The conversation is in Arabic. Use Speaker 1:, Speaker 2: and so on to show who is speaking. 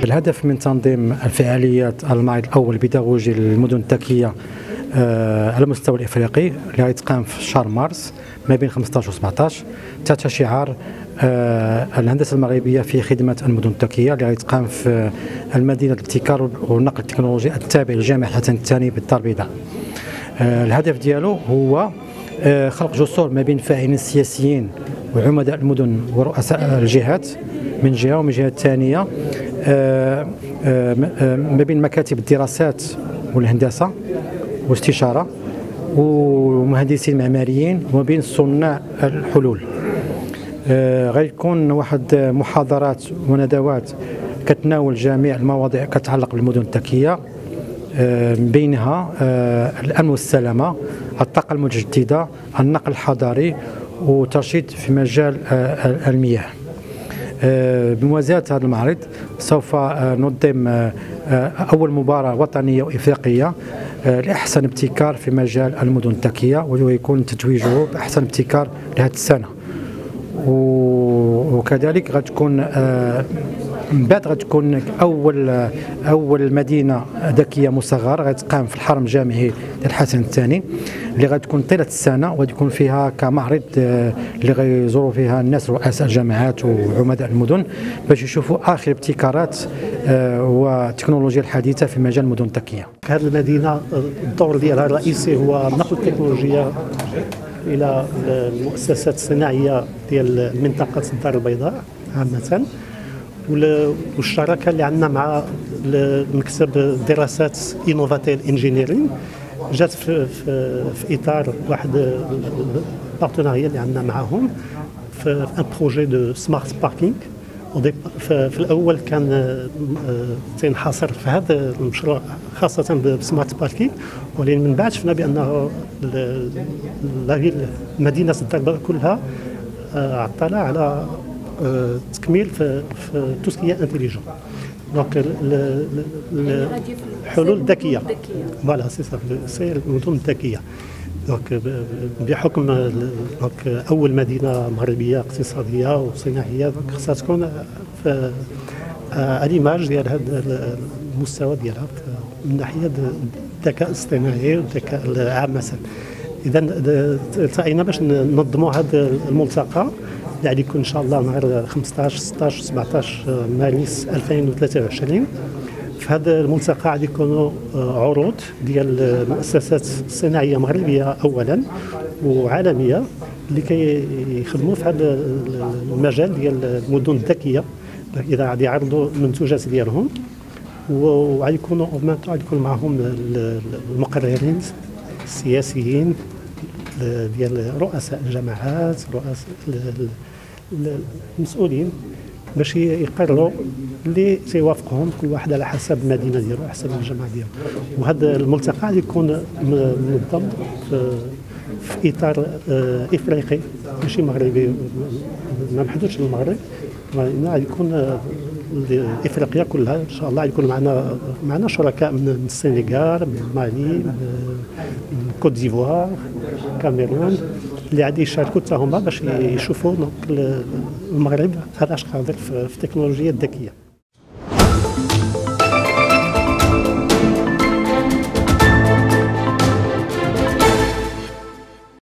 Speaker 1: الهدف من تنظيم الفعاليات المعرض الأول البيداغوجي للمدن الذكية على المستوى الإفريقي اللي غيتقام في شهر مارس ما بين 15 و 17 تحت شعار الهندسة المغربية في خدمة المدن الذكية اللي غيتقام في المدينة الابتكار والنقل التكنولوجي التابع لجامعة الحسن الثاني بالدار البيضاء. الهدف ديالو هو خلق جسور ما بين فاعلين سياسيين وعمداء المدن ورؤساء الجهات من جهة، ومن جهة ثانية ما بين مكاتب الدراسات والهندسة واستشارة ومهندسين معماريين وما بين صناع الحلول. غيكون واحد محاضرات وندوات كتناول جميع المواضيع كتعلق بالمدن الذكية، من بينها الأمن والسلامة، الطاقة المتجددة، النقل الحضري وترشيد في مجال المياه. بموازاة هذا المعرض سوف ننظم أول مباراة وطنية وإفريقية لأحسن ابتكار في مجال المدن الذكية، ويكون تتويجه بأحسن ابتكار لهذه السنة. وكذلك غتكون من بعد غتكون أول مدينة ذكية مصغرة غتقام في الحرم الجامعي ديال الحسن الثاني اللي غتكون طيلة السنة، وتكون فيها كمعرض اللي غيزوروا فيها الناس رؤساء الجامعات وعمداء المدن باش يشوفوا آخر ابتكارات والتكنولوجيا الحديثة في مجال المدن الذكية.
Speaker 2: هذه المدينة الدور ديالها الرئيسي هو نقل التكنولوجيا إلى المؤسسات الصناعية ديال منطقة الدار البيضاء عامة، والشراكه اللي عندنا مع مكتب دراسات انوفاتيل انجينيرين جات في اطار واحد البارتناريه اللي عندنا معهم في ان بروجي دو سمارت باركينغ. في الاول كان تنحصر في هذا المشروع خاصه بسمارت باركينغ، ولكن من بعد شفنا بانه مدينه الدار البيضاء كلها عطلة على تكميل في تو سكي انتيليجون. دونك الحلول الذكيه فوالا سي المدن الذكيه. دونك بحكم دونك اول مدينه مغربيه اقتصاديه وصناعيه خصها تكون في ليماج ديال هذا المستوى ديالها من ناحيه الذكاء الاصطناعي والذكاء عامه. اذا التقينا باش ننظموا هذا الملتقى اللي غادي يكون ان شاء الله نهار 15 16 17 مارس 2023. في هذا الملتقى غادي يكونوا عروض ديال المؤسسات الصناعيه مغربيه اولا وعالميه اللي كيخدموا في هذا المجال ديال المدن الذكيه، اذا غادي يعرضوا المنتوجات ديالهم، وغادي يكونوا غادي يكون معهم المقررين السياسيين ديال رؤساء الجامعات، رؤساء المسؤولين باش يقرروا اللي تيوافقهم كل واحد على حسب المدينه ديالو، على حسب الجامعه ديالو. وهذا الملتقى غادي يكون منظم في اطار افريقي ماشي مغربي، ما محدودش للمغرب، غادي يكون افريقيا كلها ان شاء الله. يكون معنا شركاء من السنغال، من مالي، من كوت ديفوار، كاميرون، اللي غادي يشاركوا حتى هما باش يشوفوا المغرب هذا اش قادر في التكنولوجيا الذكيه.